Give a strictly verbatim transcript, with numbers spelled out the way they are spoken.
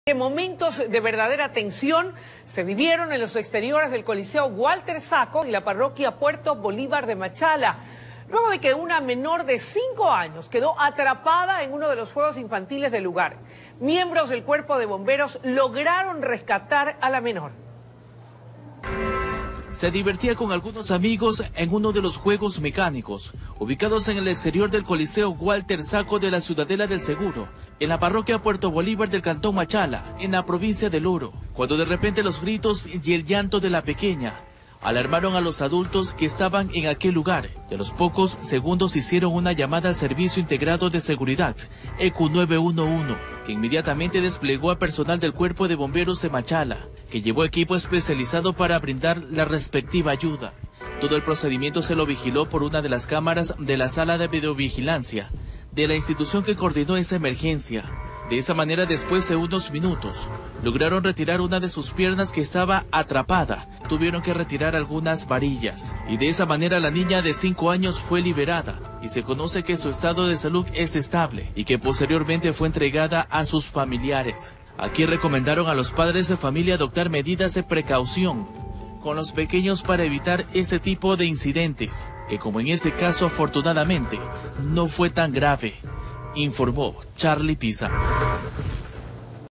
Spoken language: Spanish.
Que momentos de verdadera tensión se vivieron en los exteriores del Coliseo Walter Sacco y la parroquia Puerto Bolívar de Machala, luego de que una menor de cinco años quedó atrapada en uno de los juegos infantiles del lugar. Miembros del cuerpo de bomberos lograron rescatar a la menor. Se divertía con algunos amigos en uno de los juegos mecánicos, ubicados en el exterior del Coliseo Walter Sacco de la Ciudadela del Seguro, en la parroquia Puerto Bolívar del Cantón Machala, en la provincia del Oro, cuando de repente los gritos y el llanto de la pequeña alarmaron a los adultos que estaban en aquel lugar, y a los pocos segundos hicieron una llamada al Servicio Integrado de Seguridad, E Q nueve uno uno, que inmediatamente desplegó a personal del Cuerpo de Bomberos de Machala, que llevó equipo especializado para brindar la respectiva ayuda. Todo el procedimiento se lo vigiló por una de las cámaras de la sala de videovigilancia de la institución que coordinó esa emergencia. De esa manera, después de unos minutos, lograron retirar una de sus piernas que estaba atrapada. Tuvieron que retirar algunas varillas. Y de esa manera la niña de cinco años fue liberada. Y se conoce que su estado de salud es estable y que posteriormente fue entregada a sus familiares. Aquí recomendaron a los padres de familia adoptar medidas de precaución con los pequeños para evitar este tipo de incidentes, que como en ese caso afortunadamente no fue tan grave, informó Charlie Pisa.